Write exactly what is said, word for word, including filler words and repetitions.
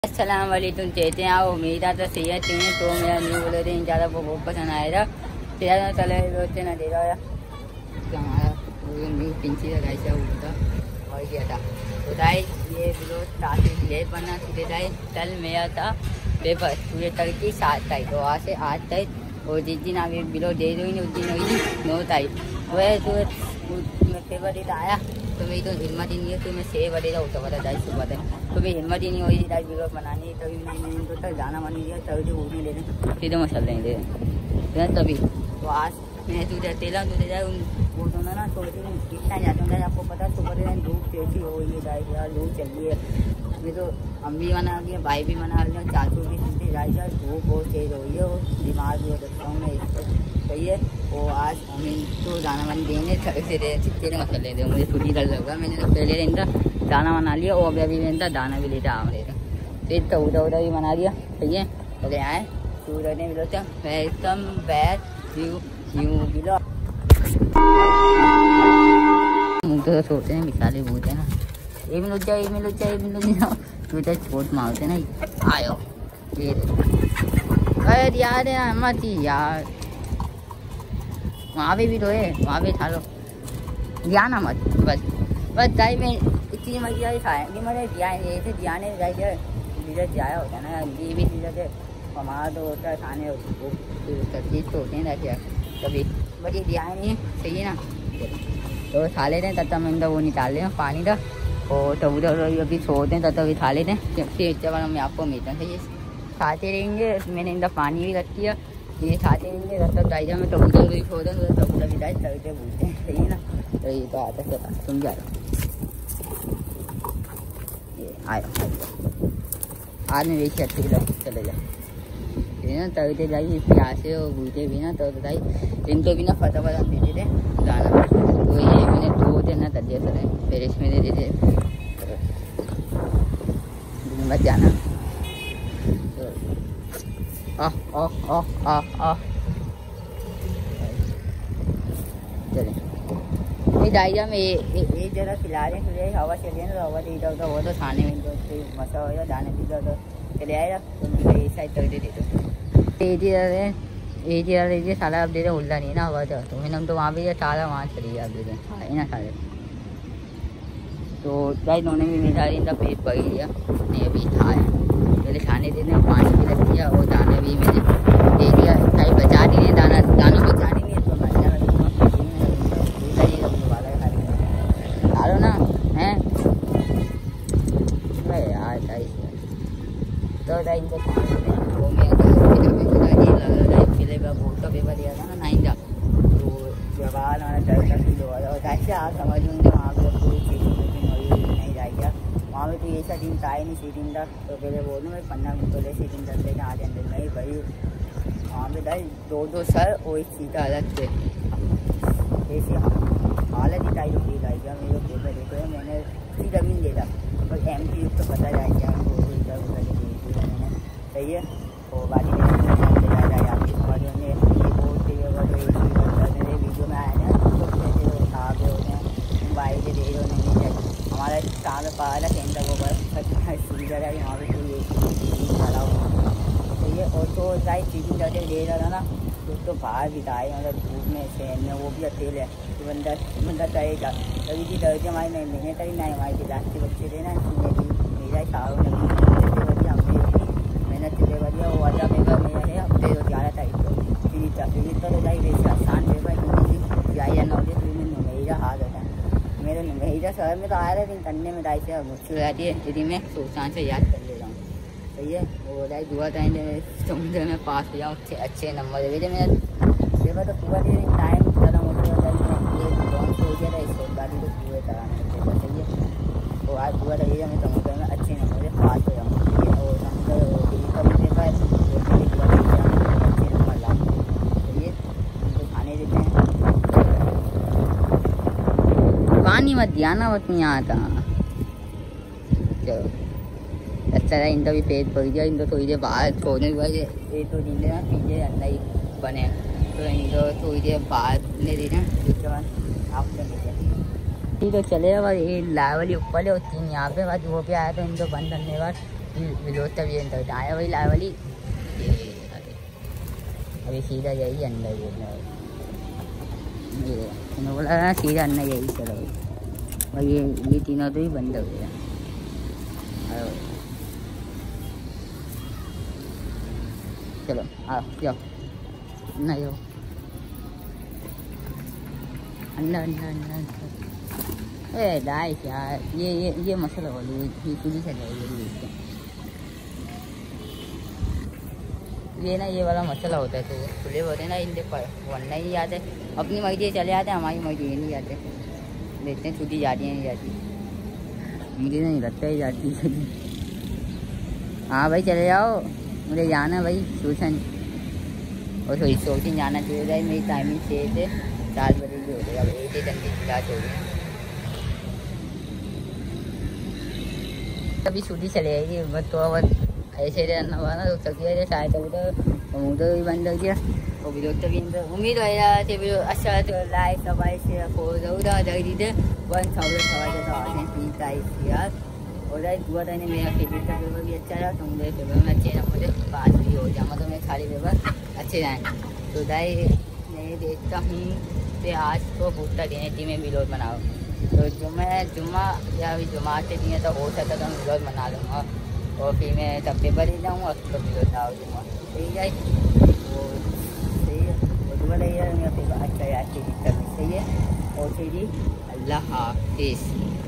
अस्सलाम वालेकुम कहते हैं आप उम्मीद तो सही है तो मेरा न्यू बोले थे ज़्यादा वो बहुत पसंद आएगा तेरा चले रोते ना देगा हमारा न्यू पिंची लगाई था उसका और किया था तो दाई ये ब्लो काफ़ी लेट बना सीधे दाई कल मेरा था पेपर पूरे कल की सात तारीख तो आज से आठ तारीख और जिस दिन अभी बिलो दे दो उस दिन हुई नौ तारीख वह तो पेपर देता आया तो मेरी तो हिम्मत ही नहीं है तो मैं छः बजे उठा पता दाई सुबह तक तो मेरी हिम्मत ही नहीं हुई दाई वीडियो बनानी तभी नहीं मैंने तो तक जाना बनी दिया तभी तो उठने दे रहे सीधे मसल नहीं दे रहे तभी तो आज मैं तुझे तेला तुझे जाए उन वो दोनों ना थोड़े दिन इतना जाते हैं आपको पता सुबह दिन धूप कैसी हो रही है दाई यार लू चल रही है ये तो हम भी मना रही है भाई भी मना रही है चाचू भी सुनते जाए यार धूप बहुत तेज हो रही है और दिमाग भी हो सकता हूँ मैं इसको सही है वो आज हमें तो दाना वानी देंगे से तेरे मसल लेते मुझे छुट्टी कर लगा मैंने तो पहले दिन था दाना बना लिया और अभी अभी दिन था दाना भी लेता आ रहे थे फिर तो उधर उधर भी बना लिया सही है अरे आए सूरज ने बिलो वेलकम बैक यू यू बिलो तो सोचते हैं मिसाले भूत है ना एक मिनट जाए एक मिनट जाए एक मिनट जाओ तो छोट मारते ना आयो ये अरे यार मत यार वहाँ पे भी तो है वहाँ पे खा लो ध्यान मत बस बस दाई में इतनी मजा खाएंगे मतलब ध्यान ऐसे ध्यान है दाई जिधर जाया होता है ना ये भी चीज़ें से हमारा तो होता है खाने तकलीफ तो होते हैं ना कभी बस ये ध्यान नहीं है सही है ना तो खा लेते हैं तब तक हम वो निकाल लें पानी का और तब उधर अभी सोते हैं तब तभी खा लेते हैं फिर इसके बाद मैं आपको मिलता हूँ खाते रहेंगे मैंने इनका पानी भी रख दिया ये खाते रहेंगे तब तक दाई में टबूतर भी खो दें तो टबूतर भी दाई तभी भूलते हैं सही है ना तो ये तो आता चला तुम जा रहे ये आयो आज में वैसे अच्छे लगे चले जाओ ये ना तभी जाइए प्यास से और भूलते भी ना तो दाई इनको भी ना फटा फटा देते थे दाना तो ये मैंने दो दिन ना तलिए चले फिर इसमें दे देते मत जाना आह आह आह आह आह चले ये डाइजा में एक जगह खिला रहे हैं हवा चलिए ना तो हवा दे इधर वो तो खाने में तो मसा हो दाने भी तो चले आएगा तो मुझे इस साइड तक दे देते एक एक लीजिए साला अब दे दे उल्ला नहीं ना हवा तो मैंने हम तो वहाँ भी सारा वहाँ चली गया आप दे दें है ना सारे तो चाहे इन्होंने भी मेरा इनका पेट भर दिया नहीं अभी था पहले खाने देने पानी भी रख दिया और दाना भी मैंने दे दिया चाहे बचा दिए दाना दानों बचा नहीं है तो खा लो ना हैं यार चाहे तो चाहे इनको वो मैं फिलेगा बोर्ड का पेपर दिया था ना नाइन का तो जवान हमारा डर का फील हुआ था और जैसे आप समझ लूँगे वहाँ पर कोई चीज़ नहीं जाएगा वहाँ पर तो ऐसा दिन था ही नहीं सीटिंग तक तो पहले बोल दूँ मैं पंद्रह मिनट पहले सीटिंग तक लेकर आधे अंदर में ही भाई वहाँ पर दाई दो दो सर और एक सीटा अलग थे ऐसी हालत ही टाइप फील आई गया मेरे पेपर देखो मैंने सीधा भी नहीं देखा बस एम पी तो पता जाएगा इधर उधर मैंने सही है और बाकी वीडियो में आया ना भाई के दे रहे नहीं हमारा काम पाला सेंटर को सुविधा है वहाँ पर कोई खड़ा हो तो ये और तो गाइस चीज़ें ज़्यादा दे रहा था ना तो तो बाहर बिताए मतलब धूप में शहर में वो भी अकेले है तो बंदा बंदा करेगा तभी की दर्ज हमारे नहीं मैंने करी ना हमारे क्लास के बच्चे थे ना मेरा सारों बच्चे हमने मेहनत चले बढ़िया वो वाला पेपर मेरा है हफ्ते तो ग्यारह तारीख को फिर फिर तो जाए वैसे आसान पेपर हिंदी जाए नॉलेज में मेरा हाल होता है मेरे मेरा शहर में तो आया था लेकिन करने में दाई से मुश्किल हो जाती है यदि मैं सोचता से याद कर ले रहा हूँ सही है वो दाई दुआ टाइम समुद्र में पास हो जाऊँ अच्छे अच्छे नंबर दे मेरा पेपर तो पूरा दिन टाइम ज़्यादा मोटर हो जाए ये लॉन्च हो गया था इससे गाड़ी तो पूरे कराने पेपर सही है तो आज पूरा लगेगा मैं समुद्र में अच्छे नंबर से पास हो जाऊँ और समुद्र का भी पेपर अच्छे नंबर लाऊँ सही है उनको खाने देते हैं पानी मत दिया ना मत नहीं आता चलो अच्छा था इनका भी पेट भर गया इनको थोड़ी देर बाहर छोड़ने के बाद ये तो दिन ना पीछे अंदर ही बने तो इनको थोड़ी देर बाहर ले देना उसके बाद आप ठीक है चलेगा बस ये लाए वाली ऊपर है और तीन यहाँ पे बाद वो भी आया तो इनको बंद करने के बाद विलोद तभी अंदर आया वही ला वाली अभी सीधा यही अंदर ये ये बोला सीधा अंदर यही चलो और ये ये तीनों तो ही बंद हो गया। चलो आओ जाओ नहीं हो अंदर अंदर अंदर ए दाई यार ये ये ये मसला वाली ये पूरी से जाएगी ये ना ये वाला मसला होता है। तो खुले होते हैं ना इनके पर वरना ही आते अपनी मर्जी चले आते हमारी मर्जी नहीं जाते देखते हैं छुट्टी जाती है नहीं जाती मुझे नहीं लगता ही जाती। हाँ भाई चले जाओ मुझे जाना भाई ट्यूशन और थोड़ी ट्यूशन जाना चाहिए भाई मेरी टाइमिंग छः से चार बजे भी हो गया एक ही घंटे की क्लास हो गई अभी छुट्टी चले जाएगी बस तो बस ऐसे रहना हुआ ना तो सकती शायद तो मुझे भी बंद हो गया और भी तो भी उम्मीद हो अच्छा तो लाइक सबाई से दे वन थाउजेंड सवाई तो पीता यार और दुआ था मेरा फेवरेट का पेपर भी अच्छा रहा तो मुझे पेपर में अच्छे ना मुझे पास भी हो जाए मतलब मेरे सारे पेपर अच्छे जाएँ तो दाई मैं देखता हूँ कि आज को पूछता देने थी मैं विलोद बनाऊँ तो जुम्मे जुम्मा या अभी जुम्मा से दिए तो हो सकता तो मैं विलोद बना लूँगा और फिर मैं तब पेपर ही जाऊँगा और फिर विलोद डाल दूँगा ठीक है वो सही है वो दुआ रही है मेरा पेपर अच्छा है अच्छी दिक्कत सही है और फिर अल्लाह हाफिज़।